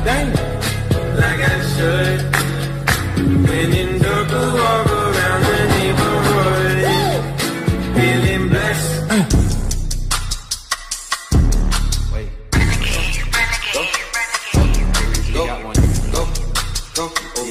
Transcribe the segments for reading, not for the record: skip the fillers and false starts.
dang, like I should. When in circle, walk around the neighborhood, feeling blessed. Wait. Go. Got one. Go. Go.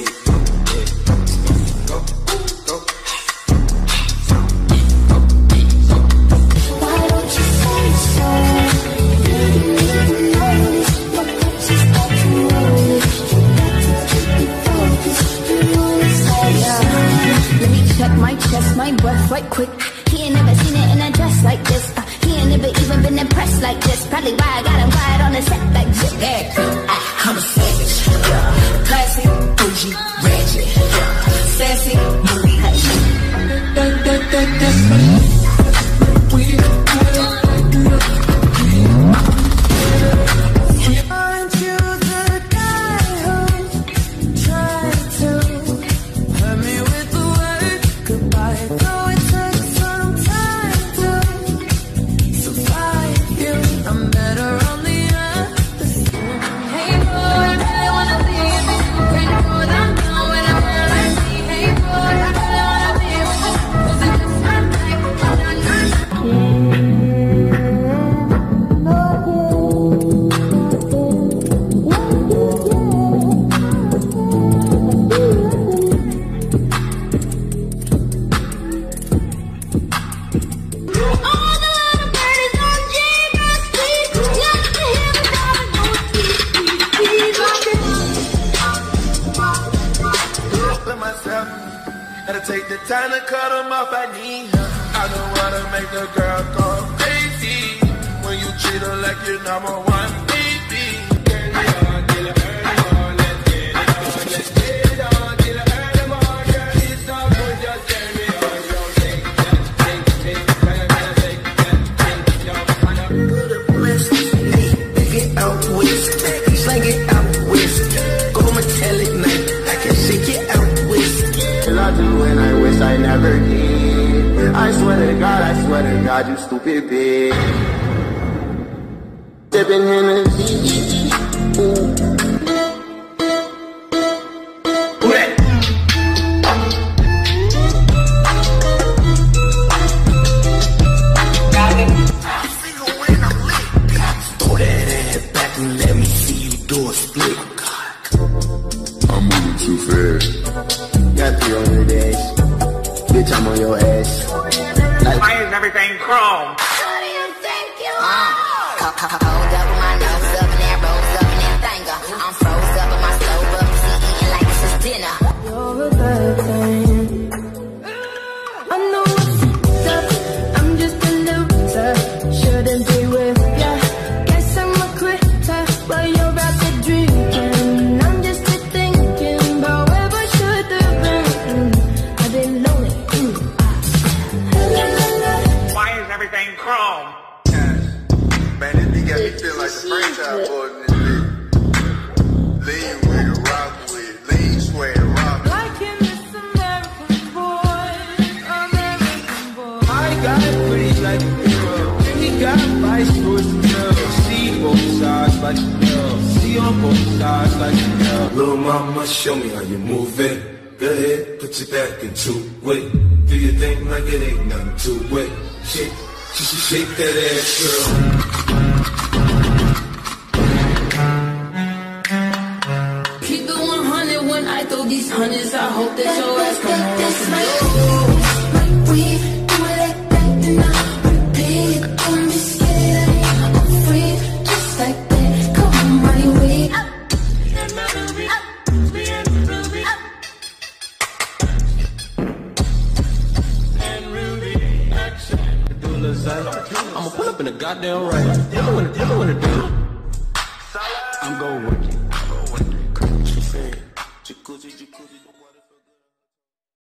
My breath right quick. He ain't never seen it in a dress like this. He ain't never even been impressed like this. Probably why I got him quiet on the set like this. I'm a savage, classy, bougie, ratchet, sassy, movie. Aren't you the guy who tried to hurt me with the word goodbye? Though it took some time to survive you, I'm better on the other side. Hey boy, I really wanna be with you. Pretty good, I'm down when I'm like me. Hey boy, I really wanna be with you. 'Cause it just sounds like myself, gotta take the time to cut them off. I need her. I don't wanna make the girl go crazy when you treat her like you're number one, baby. Turn it on till it early on. Let's get it on. Let's get it on till it early on. Girl, it's all good. Just turn me on. Yo, take that, take that, take that, yo. Good at bliss, take it out west, slang it out west. Go metallic night, I can shake it out west. I do and I wish I never did. I swear to God, you stupid bitch. Sipping Hennessy. Ooh. Throw that ass back and let me see you do a split. I'm moving too fast. Got 300 days. Bitch, I'm on your ass. Like, why is everything chrome? What do you think you are? Hold up with my nose up and that rose up and that finger. I'm froze up with my stove up, eating like this is dinner. you're a bad thing. I know what's up. I'm just a loser. Shouldn't be with ya. Guess I'm a quitter, but you're out there drinking. I'm just a thinking about where I should have been. I've been lonely. Why is everything chrome? Man, this beat got me feeling like the franchise boy in this bitch. Lean with it, rock with it, lean, sweat, rock. Like in this American boy, American boy. I got it pretty like a girl. And he got vice towards the girl. See both sides like a girl. See on both sides like a girl. Little mama, show me how you move it. Go ahead, put your back into it. Do your thing like it ain't nothing to it. Shake that ass, girl. Keep it 100 when I throw these hundreds. I hope that your ass come home. This might like we do it like that and I repeat. Don't be scared, I'm free, just like that. Come on, money, we up. I'ma pull up in the goddamn rain. Tell me when to do it. I'm going with it. Jacuzzi.